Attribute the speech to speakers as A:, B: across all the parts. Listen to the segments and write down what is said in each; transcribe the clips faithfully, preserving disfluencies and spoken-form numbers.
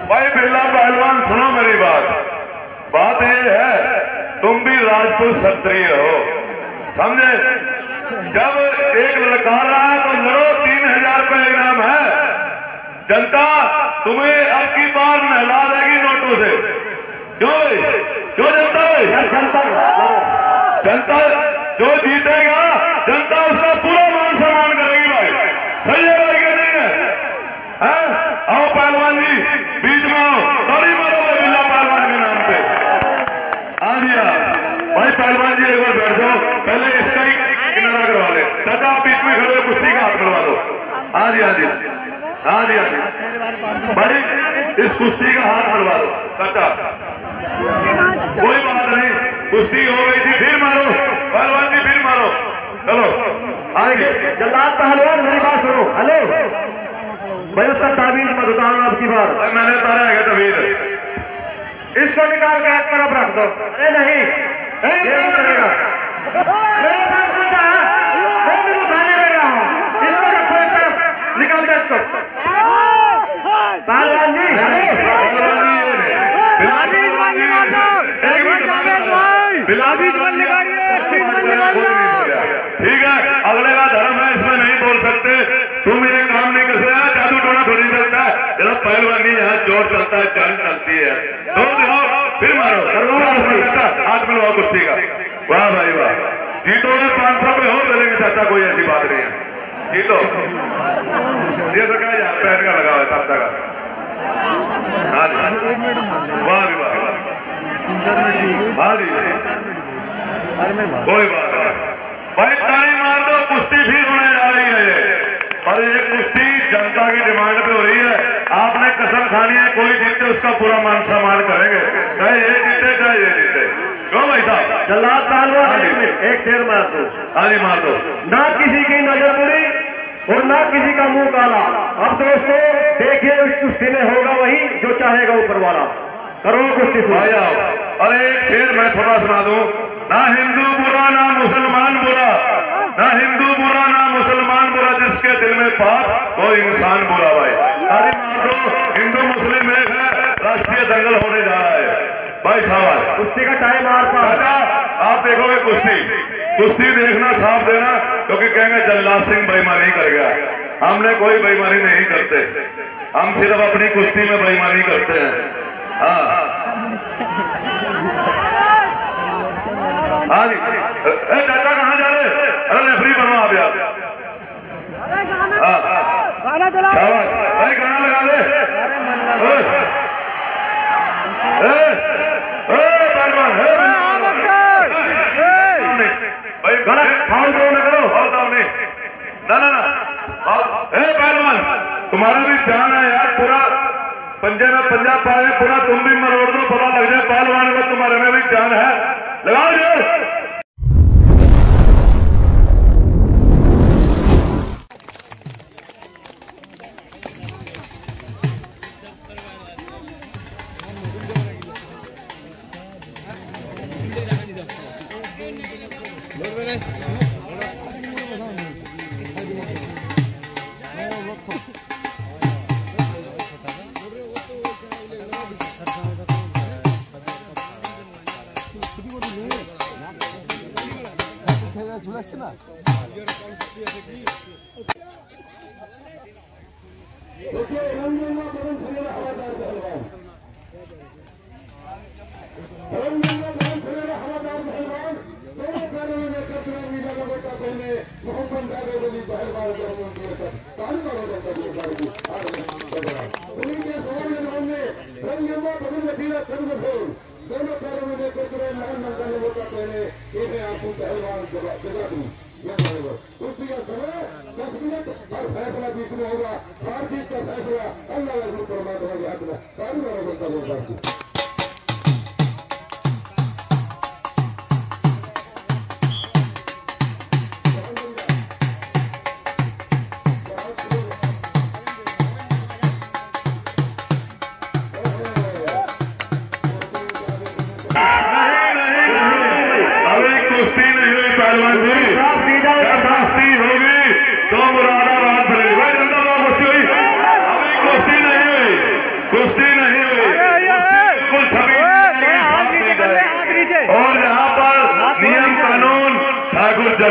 A: भाई बिरला पहलवान सुनो मेरी बात, बात ये है तुम भी राजपूत क्षत्रिय हो, समझे? जब एक ललकार रहा है तो लड़ो, तीन हजार रुपये इनाम है। जनता तुम्हें अब की बार नहला देगी नोटों से। क्यों भाई, क्यों जनता भाई? जनता जो जीतेगा जनता उसका पूरा मान सम्मान करेगी भाई, सही है भाई कि नहीं है? आओ पहलवान जी बीच में आओ, ताली मारो भाई बिरला पहलवान के नाम पे। हाँ जी हाँ भाई, पहलवान जी एक बार बैठ जाओ, पहले इसका ही किनारा करवा ले। चाचा आप बीच में खड़े हो, कुश्ती का हाथ करवा दो। हाँ जी हाँ जी हाँ जी हाँ जी भाई, इस कुश्ती का हाथ करवा दो चाचा। कोई बात नहीं, कुश्ती हो गई थी, फिर मारो पहलवान जी, फिर मारो। चलो आगे जल्लाद पहलवान, मेरी बात सुनो। हेलो भाई, उसका ताबीज मत उतारो आपकी बात। मैंने उतारा है तबीज, इसको निकाल के एक तरफ रख दो। अरे नहीं, नहीं करेगा, मेरे पास बता है, मैं भी उठाने ले रहा हूँ। इसको रखो एक तरफ, निकाल दे इसको। पहलवान जी ठीक है, अगले का धर्म है, इसमें नहीं बोल सकते। तुम ये काम नहीं कर सकते, जादू टोना थोड़ी चलता है। जब पहलवानी यहाँ जोर चलता है, जान चलती है, तो जाओ फिर मारो, हाथ मिलवाओ कुश्ती का। वाह भाई वाह, जीतोगे पांच सौ पे हो चलेंगे चाचा, कोई ऐसी बात नहीं है। जीतो ये तो क्या यार, पैर का लगा हुआ है चाचा का। हाँ जी वाह भी वाह, हाँ जी कोई बात नहीं भाई, ताली मार दो, कुश्ती फिर होने जा रही है ये। पर ये कुश्ती जनता की डिमांड पे हो रही है। आपने कसम खानी है, कोई जीते उसका पूरा मान सम्मान करेंगे, चाहे ये जीते चाहे ये जीते। क्यों भाई साहब? जल्लाद पहलवान एक शेर मार दो। हाँ जी मार दो। ना किसी की नजर बुरी और ना किसी का मुंह काला। अब दोस्तों देखिए, उस कुश्ती में होगा वही जो चाहेगा ऊपर वाला। करो कुश्ती भाई आओ। अरे एक शेर मैं थोड़ा सुना दूं। ना हिंदू बुरा ना मुसलमान बुरा, ना हिंदू बुरा ना मुसलमान बुरा, जिसके दिल में पाप वो इंसान बुरा। भाई ताली मार दो, हिंदू मुस्लिम एक है, राष्ट्रीय दंगल होने जा रहा है भाई साहब। कुश्ती का टाइम आ रहा है, आप देखोगे कुश्ती, कुश्ती देखना, साफ देना, क्योंकि कहेंगे जल्लाद सिंह बेईमानी कर गया। हमने कोई बेईमानी नहीं करते, हम सिर्फ अपनी कुश्ती में बेईमानी करते हैं। हाँ हाँ जी, चाचा कहाँ जा रहे? अरे रेफरी बनो आप यार। गाना चला, भाई गाना लगा दे। भाई गलत फाउल दो न करो, फाउल दो नहीं, ना ना ना पहलवान तुम्हारा भी जान है यार, पूरा पंजे में पंजा पाए, पूरा तुम भी मरोड़ दो, पता लग जाए पहलवान को तुम्हारे में भी जान है। लगाओ जो
B: না दोनों पैरों में देखते हुए लाइन मंगाने होता पहले इन्हें आपको पहलवान जगा दूं। कुश्ती का समय दस मिनट और फैसला बीच में होगा। हर चीज का फैसला अल्लाह परमात्मा के हाथ में। सारी बड़ा
A: कुश्ती नहीं हुई पहलवान जी, कुश्ती होगी तो मुरादाबाद बनेगी। भाई जनता कुश्ती हुई, अभी कुश्ती नहीं हुई, कुश्ती नहीं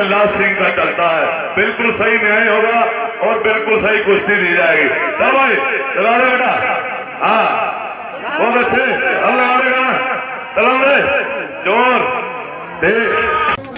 A: लाल सिंह का चलता है। बिल्कुल सही न्याय होगा और बिल्कुल सही कुश्ती दी जाएगी। चल भाई चला दे बेटा, हाँ बहुत अच्छे, अब लगा देगा ना, चला दे जोर दे।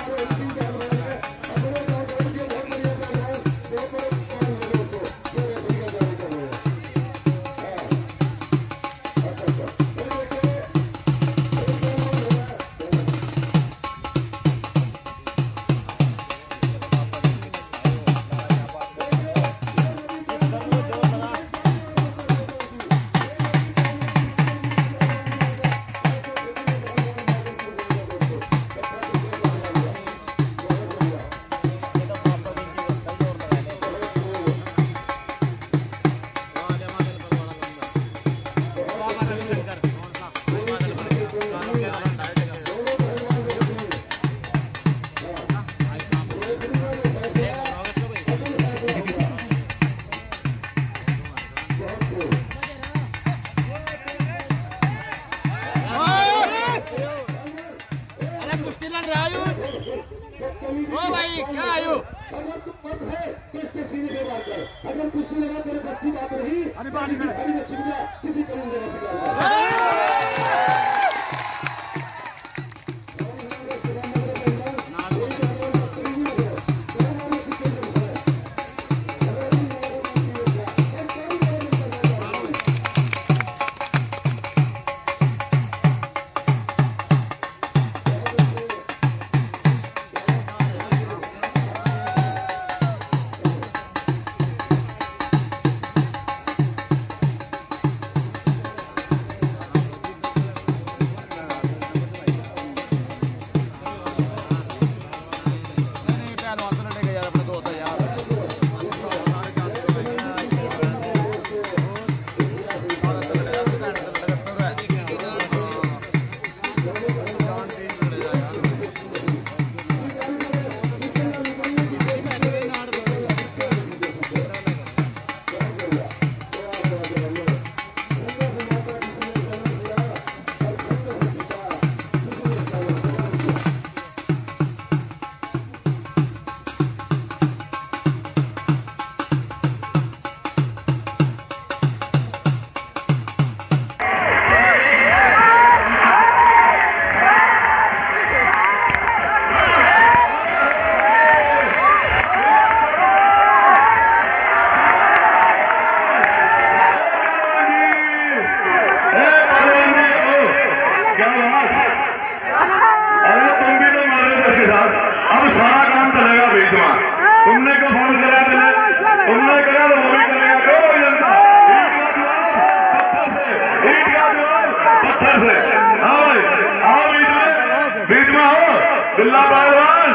A: बिल्ला पहलवान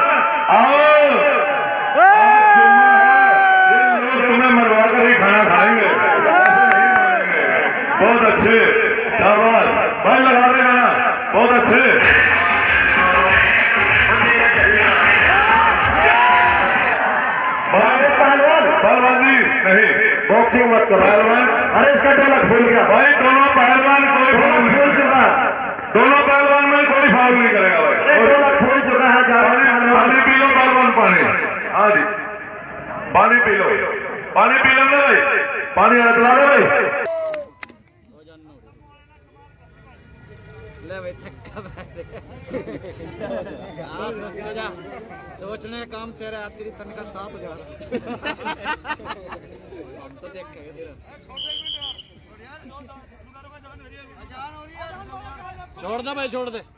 A: आओ, तुम्हें मरवा कर ही खाना खाएंगे, बहुत अच्छे, शाबाश भाई, लगा दे गाना, बहुत अच्छे। पहलवान जी नहीं, बॉक्सिंग मत करो पहलवान। अरे इसका ढोलक भूल गया भाई, दोनों पहलवान कोई फाउल भूल चुका, दोनों पहलवान में कोई फाउल नहीं करेगा भाई, ढोलक भूल चुका है। पानी पी लो पहलवान, पानी, हाँ जी पानी पी लो, पानी पी लो भाई, पानी रखला दो भाई।
C: सोचने का काम तेरा, तेरी तनख्वाह सात हजार तो देख छोड़ दे भाई, छोड़ दे।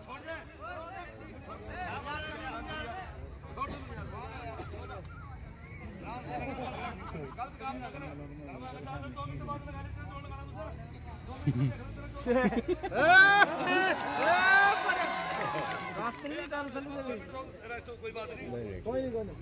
C: कोई बात नहीं, कोई नहीं, कोई नहीं।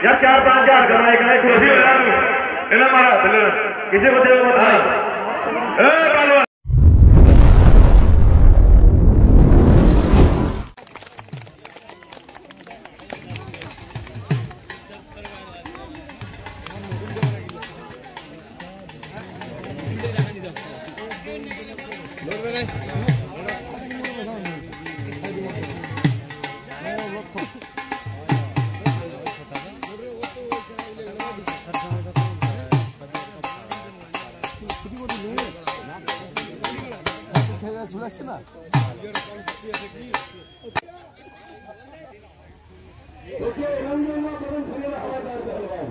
A: यार चार पांच हजार करना एक ना खुशी हो जाए इन्हें मारा चले किसी को दे मत ए पहलवान
B: देखिए रंगीला बदन छलेला हवादार पहलवान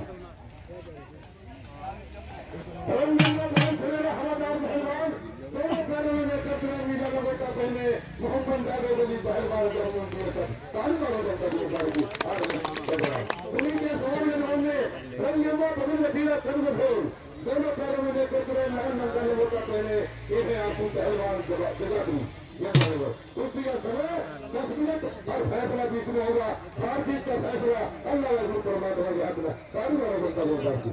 B: रंगीला बदन छलेला हवादार पहलवान दोनों पैरों में लेकर तुरंत मीजा का बेटा पहले मोहम्मद जावेद अली पहलवान को ताली मारो जनता की जाएगी उन्हीं के सवाल में रंगीला बदन लकीला कर्म खोल दोनों पैरों में लेकर तुरंत लगन मंगल ने बेटा पहले इन्हें आपको पहलवान जगा दी कुश्ती का समय दस मिनट और फैसला बीच में होगा हर चीज का फैसला अल्लाह परमात्मा के हाथ में ताली मारो जनता की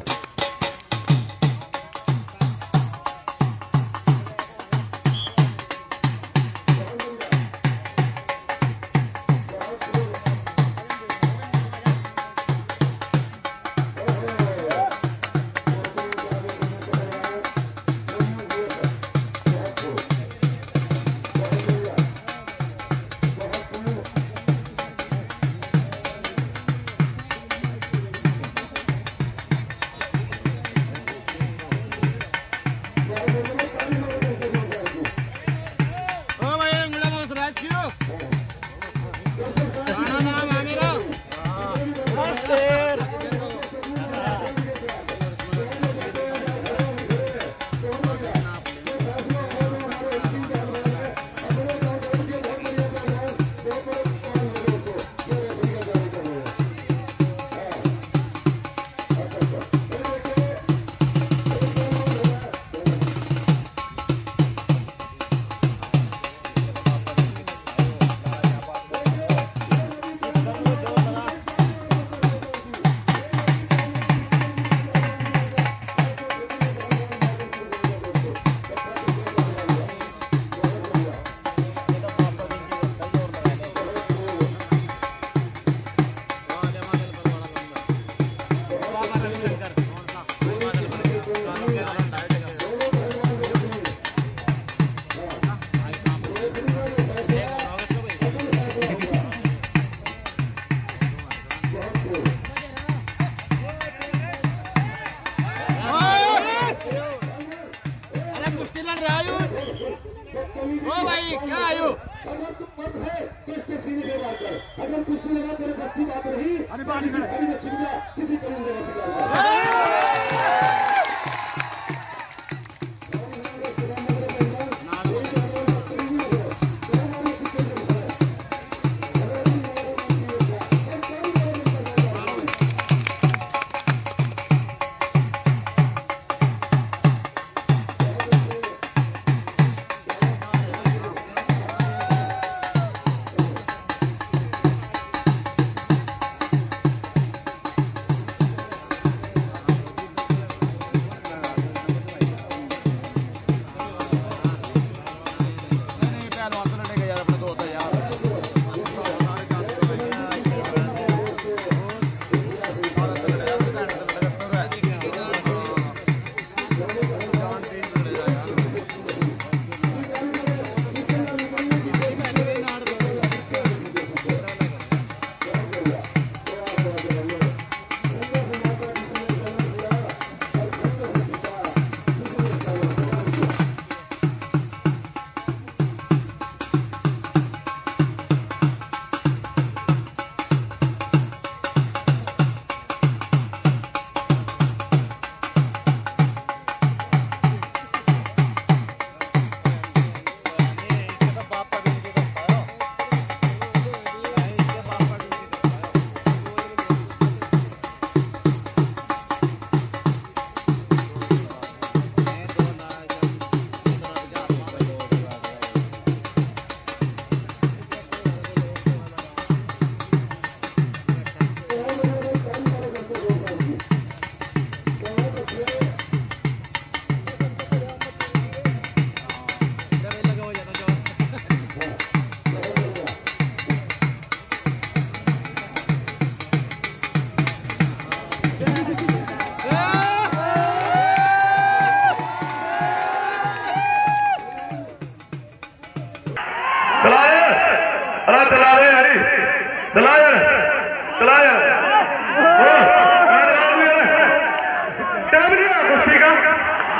B: अगर कुछ लगा तेरे बच्ची बात रही किसी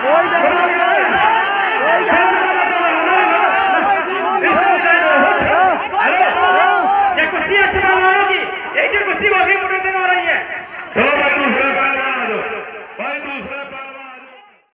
A: कोई